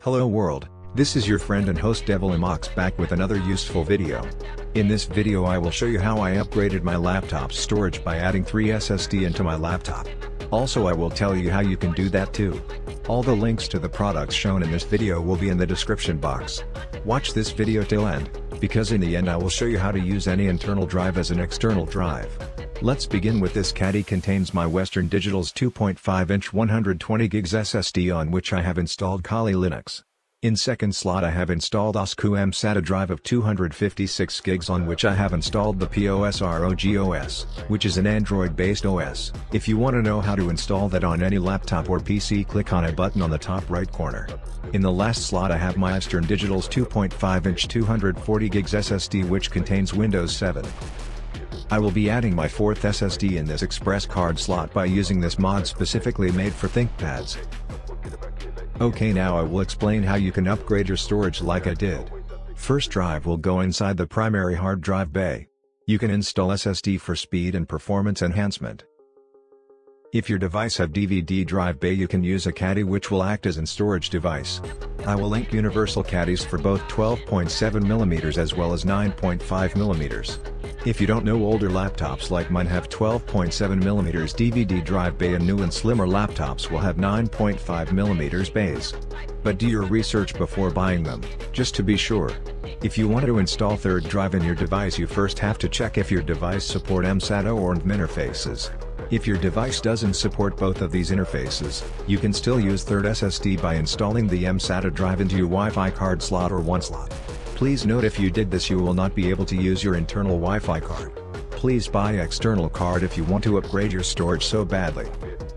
Hello world, this is your friend and host DevilEmox back with another useful video. In this video I will show you how I upgraded my laptop's storage by adding 3 SSD into my laptop. Also I will tell you how you can do that too. All the links to the products shown in this video will be in the description box. Watch this video till end, because in the end I will show you how to use any internal drive as an external drive. Let's begin with this caddy contains my Western Digital's 2.5-inch 120 gigs SSD on which I have installed Kali Linux. In second slot I have installed OSCU mSATA drive of 256 gigs on which I have installed the POSROG OS, which is an Android-based OS. If you want to know how to install that on any laptop or PC, click on a button on the top right corner. In the last slot I have my Western Digital's 2.5-inch 240 gigs SSD which contains Windows 7. I will be adding my fourth SSD in this express card slot by using this mod specifically made for ThinkPads. Okay, now I will explain how you can upgrade your storage like I did. First drive will go inside the primary hard drive bay. You can install SSD for speed and performance enhancement. If your device have DVD drive bay you can use a caddy which will act as an storage device. I will link universal caddies for both 12.7mm as well as 9.5mm. If you don't know, older laptops like mine have 12.7mm DVD drive bay and new and slimmer laptops will have 9.5mm bays. But do your research before buying them, just to be sure. If you want to install third drive in your device you first have to check if your device support mSATA or NVMe interfaces. If your device doesn't support both of these interfaces, you can still use third SSD by installing the mSATA drive into your Wi-Fi card slot or one slot. Please note if you did this you will not be able to use your internal Wi-Fi card. Please buy external card if you want to upgrade your storage so badly.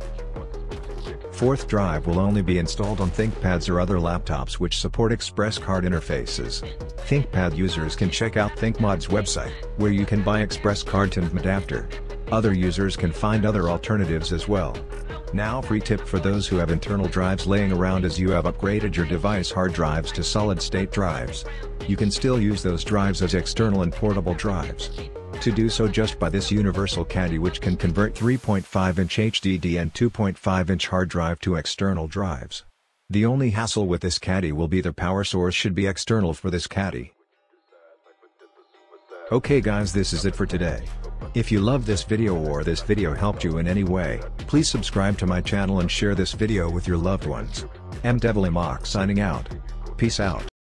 Fourth drive will only be installed on ThinkPads or other laptops which support express card interfaces. ThinkPad users can check out ThinkMod's website, where you can buy express card and adapter. Other users can find other alternatives as well. Now, free tip for those who have internal drives laying around: as you have upgraded your device hard drives to solid-state drives, you can still use those drives as external and portable drives. To do so, just buy this universal caddy which can convert 3.5-inch HDD and 2.5-inch hard drive to external drives. The only hassle with this caddy will be the power source should be external for this caddy. Okay guys, this is it for today. If you loved this video or this video helped you in any way, please subscribe to my channel and share this video with your loved ones. I'm DevilEmox signing out. Peace out.